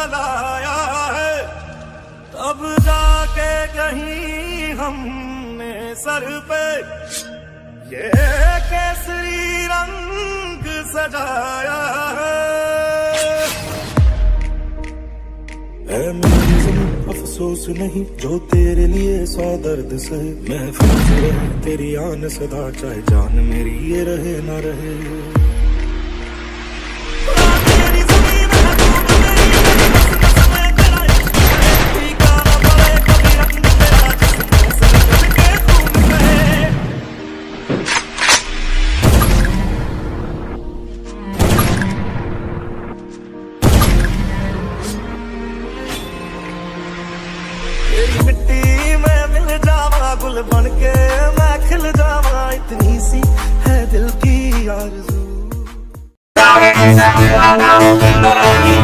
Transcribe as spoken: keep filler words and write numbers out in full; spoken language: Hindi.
जलाया है, तब जाके कहीं हमने सर पे ये केसरी रंग सजाया है। ऐ मेरी ज़मीं अफसोस नहीं जो तेरे लिए सौ दर्द सहे, महफूज रहे तेरी आन सदा चाहे जान मेरी ये रहे ना रहे। तेरी मिट्टी में मिल जावा गुल बन के मैं खिल जावा, इतनी सी है दिल की आरज़ू।